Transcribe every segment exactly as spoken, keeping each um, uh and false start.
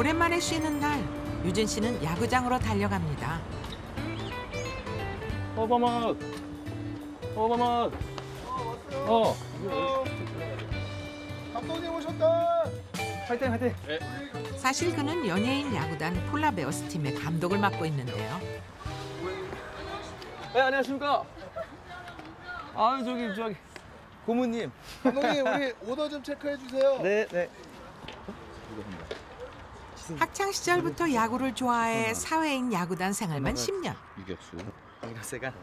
오랜만에 쉬는 날, 유진 씨는 야구장으로 달려갑니다. 어머머, 어머머. 어. 감독님 오셨다. 화이팅, 화이팅. 네. 사실 그는 연예인 야구단 폴라베어스 팀의 감독을 맡고 있는데요. 네, 안녕하십니까. 아, 저기 저기 고모님. 감독님 우리 오더 좀 체크해 주세요. 네, 네. 학창 시절부터 야구를 좋아해 사회인 야구단 생활만 십 년. 유격수. 이러세가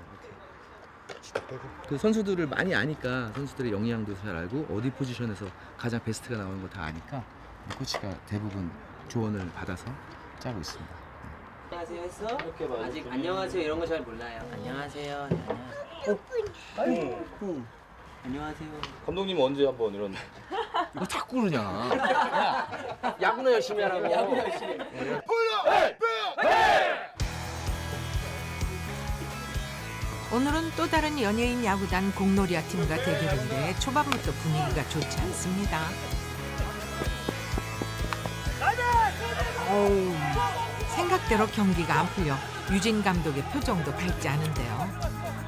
그 선수들을 많이 아니까 선수들의 영향도 잘 알고 어디 포지션에서 가장 베스트가 나오는 거 다 아니까 우리 코치가 대부분 조언을 받아서 짜고 있습니다. 안녕하세요 했어? 아직 안녕하세요 이런 거 잘 몰라요. 안녕하세요. 네, 안녕하세요. 어? 안녕하세요. 감독님 언제 한번 이런 너 자꾸 그러냐? 야, 야구나 열심히 하라고. 야구 열심히. 오늘은 또 다른 연예인 야구단 공놀이와 팀과 대결인데 초반부터 분위기가 좋지 않습니다. 어우, 생각대로 경기가 안 풀려 유진 감독의 표정도 밝지 않은데요.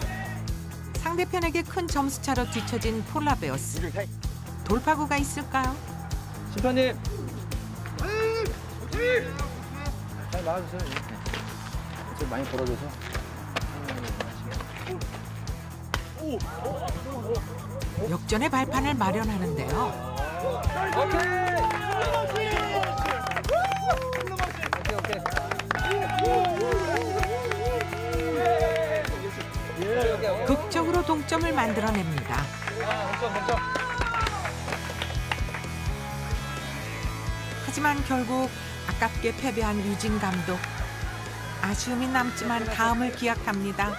상대편에게 큰 점수차로 뒤처진 폴라베어스. 돌파구가 있을까요? 심판님. 잘 막아주세요. 좀 많이 벌어져서. 역전의 발판을 마련하는데요. 극적으로 동점을 만들어냅니다. 하지만 결국 아깝게 패배한 유진 감독. 아쉬움이 남지만 다음을 기약합니다.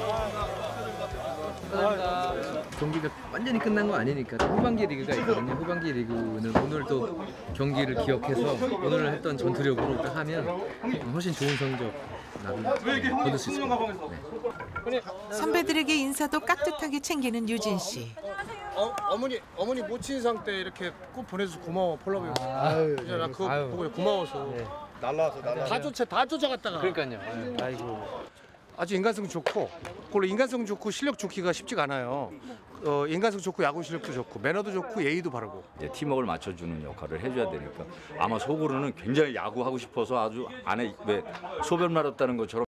경기가 완전히 끝난 거 아니니까 후반기 리그가 있거든요. 후반기 리그는 오늘 또 경기를 기억해서 오늘 했던 전투력으로 딱 하면 훨씬 좋은 성적 거둘 수 있을 것 같아요. 네. 선배들에게 인사도 깍듯하게 챙기는 유진 씨. 어, 어머니 어머니 모친 상 때 이렇게 꼭 보내줘서 고마워 폴라베어. 아유, 이제 나 그거 아유. 보고 고마워서. 네. 날라와서 날라. 다 쫓아 다 쫓아갔다가. 그러니까요. 아이고. 아주 인간성 좋고, 그걸로 인간성 좋고 실력 좋기가 쉽지가 않아요. 어, 인간성 좋고 야구 실력도 좋고 매너도 좋고 예의도 바르고. 이제 팀워크를 맞춰주는 역할을 해줘야 되니까 아마 속으로는 굉장히 야구하고 싶어서 아주 안에 왜 소변 마렵다는 것처럼